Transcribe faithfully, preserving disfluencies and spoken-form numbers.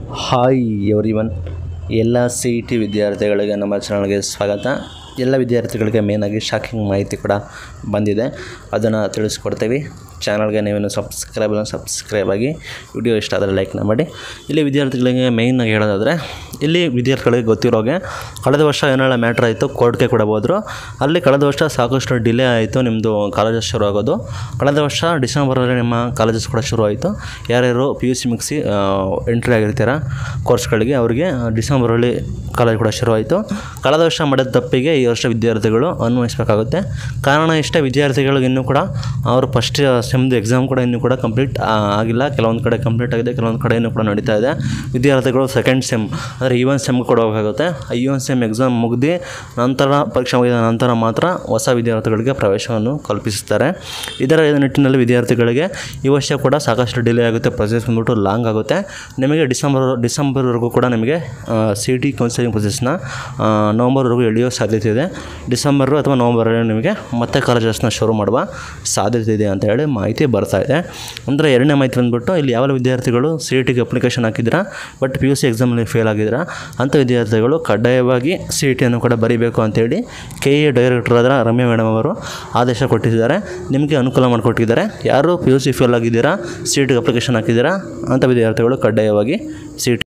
Hi everyone, ಎಲ್ಲ C E T ವಿದ್ಯಾರ್ಥಿಗಳಿಗೆ ನಮ್ಮ ಚಾನಲ್ಗೆ ಸ್ವಾಗತ. ಎಲ್ಲ ವಿದ್ಯಾರ್ಥಿಗಳಿಗೆ ಮೇನಾಗಿ ಶಾಕಿಂಗ್ ಮಾಹಿತಿ ಕೂಡ ಬಂದಿದೆ, ಅದನ್ನು ತಿಳಿಸ್ಕೊಡ್ತೀವಿ. ಚಾನಲ್ಗೆ ನೀವೇನು ಸಬ್ಸ್ಕ್ರೈಬ್ ಸಬ್ಸ್ಕ್ರೈಬ್ ಆಗಿ, ವಿಡಿಯೋ ಇಷ್ಟ ಆದರೆ ಲೈಕ್ನ ಮಾಡಿ. ಇಲ್ಲಿ ವಿದ್ಯಾರ್ಥಿಗಳಿಗೆ ಮೇಯ್ನಾಗಿ ಹೇಳೋದಾದರೆ, ಇಲ್ಲಿ ವಿದ್ಯಾರ್ಥಿಗಳಿಗೆ ಗೊತ್ತಿರೋಗೆ ಕಳೆದ ವರ್ಷ ಏನೆಲ್ಲ ಮ್ಯಾಟ್ರ್ ಆಯಿತು ಕೋರ್ಟ್ಗೆ ಕೂಡ ಹೋದರು. ಅಲ್ಲಿ ಕಳೆದ ವರ್ಷ ಸಾಕಷ್ಟು ಡಿಲೇ ಆಯಿತು ನಿಮ್ಮದು ಕಾಲೇಜಸ್ ಶುರು ಆಗೋದು. ಕಳೆದ ವರ್ಷ ಡಿಸೆಂಬರಲ್ಲಿ ನಿಮ್ಮ ಕಾಲೇಜಸ್ ಕೂಡ ಶುರು ಆಯಿತು. ಯಾರ್ಯಾರು ಪಿ ಯು ಸಿ ಮುಗಿಸಿ ಎಂಟ್ರಿ ಆಗಿರ್ತೀರ ಕೋರ್ಸ್ಗಳಿಗೆ, ಅವರಿಗೆ ಡಿಸೆಂಬರಲ್ಲಿ ಕಾಲೇಜ್ ಕೂಡ ಶುರು ಆಯಿತು. ಕಳೆದ ವರ್ಷ ಮಾಡಿದ ತಪ್ಪಿಗೆ ಈ ವರ್ಷ ವಿದ್ಯಾರ್ಥಿಗಳು ಅನ್ವಯಿಸಬೇಕಾಗುತ್ತೆ. ಕಾರಣ ಇಷ್ಟೇ, ವಿದ್ಯಾರ್ಥಿಗಳಿಗೆ ಇನ್ನೂ ಕೂಡ ಅವರು ಫಸ್ಟ್ ಸೆಮ್ದು ಎಕ್ಸಾಮ್ ಕೂಡ ಇನ್ನೂ ಕೂಡ ಕಂಪ್ಲೀಟ್ ಆಗಿಲ್ಲ. ಕೆಲವೊಂದು ಕಡೆ ಕಂಪ್ಲೀಟ್ ಆಗಿದೆ, ಕೆಲವೊಂದು ಕಡೆ ಇನ್ನೂ ಕೂಡ ನಡೀತಾ ಇದೆ. ವಿದ್ಯಾರ್ಥಿಗಳು ಸೆಕೆಂಡ್ ಸೆಮ್ ಅಂದರೆ ಈ ಒನ್ ಸೆಮ್ಗೆ ಕೂಡ ಹೋಗಬೇಕಾಗುತ್ತೆ. ಈ ಒನ್ ಸೆಮ್ ಎಕ್ಸಾಮ್ ಮುಗಿದು ನಂತರ ಪರೀಕ್ಷೆ ಮುಗಿದ ನಂತರ ಮಾತ್ರ ಹೊಸ ವಿದ್ಯಾರ್ಥಿಗಳಿಗೆ ಪ್ರವೇಶವನ್ನು ಕಲ್ಪಿಸುತ್ತಾರೆ. ಇದರ ನಿಟ್ಟಿನಲ್ಲಿ ವಿದ್ಯಾರ್ಥಿಗಳಿಗೆ ಈ ವರ್ಷ ಕೂಡ ಸಾಕಷ್ಟು ಡಿಲೇ ಆಗುತ್ತೆ. ಪ್ರೊಸೆಸ್ ಬಂದ್ಬಿಟ್ಟು ಲಾಂಗ್ ಆಗುತ್ತೆ. ನಿಮಗೆ ಡಿಸೆಂಬರ್ ಡಿಸೆಂಬರ್ವರೆಗೂ ಕೂಡ ನಿಮಗೆ ಸಿ ಟಿ ಕೌನ್ಸಿಲಿಂಗ್ ಪ್ರೊಸೆಸ್ನ ನವಂಬರ್ವರೆಗೂ ಎಳೆಯೋ ಸಾಧ್ಯತೆ ಇದೆ. ಡಿಸೆಂಬರು ಅಥವಾ ನವಂಬರಲ್ಲಿ ನಿಮಗೆ ಮತ್ತೆ ಕಾಲೇಜಸ್ನ ಶುರು ಮಾಡುವ ಸಾಧ್ಯತೆ ಇದೆ ಅಂತ ಹೇಳಿ ಮಾಹಿತಿ ಬರ್ತಾ ಇದೆ. ಅಂದರೆ ಎರಡನೇ ಮಾಹಿತಿ ಬಂದುಬಿಟ್ಟು, ಇಲ್ಲಿ ಯಾವ ವಿದ್ಯಾರ್ಥಿಗಳು ಸಿ ಇ ಟಿಗೆ ಅಪ್ಲಿಕೇಶನ್ ಹಾಕಿದ್ದೀರಾ ಬಟ್ ಪಿ ಯು ಸಿ ಎಕ್ಸಾಮಲ್ಲಿ ಫೇಲ್ ಆಗಿದ್ದೀರಾ ಅಂಥ ವಿದ್ಯಾರ್ಥಿಗಳು ಕಡ್ಡಾಯವಾಗಿ ಸಿ ಇ ಟಿಯನ್ನು ಕೂಡ ಬರೀಬೇಕು ಅಂತೇಳಿ ಕೆ ಇ ಡೈರೆಕ್ಟರ್ ಆದ ರಮ್ಯಾ ಮೇಡಮ್ ಅವರು ಆದೇಶ ಕೊಟ್ಟಿದ್ದಾರೆ. ನಿಮಗೆ ಅನುಕೂಲ ಮಾಡಿಕೊಟ್ಟಿದ್ದಾರೆ. ಯಾರು ಪಿ ಯು ಸಿ ಫೇಲ್ ಆಗಿದ್ದೀರಾ, ಸಿ ಇ ಟಿಗೆ ಅಪ್ಲಿಕೇಶನ್ ಹಾಕಿದ್ದೀರಾ ಅಂಥ ವಿದ್ಯಾರ್ಥಿಗಳು ಕಡ್ಡಾಯವಾಗಿ ಸಿ ಇ ಟಿ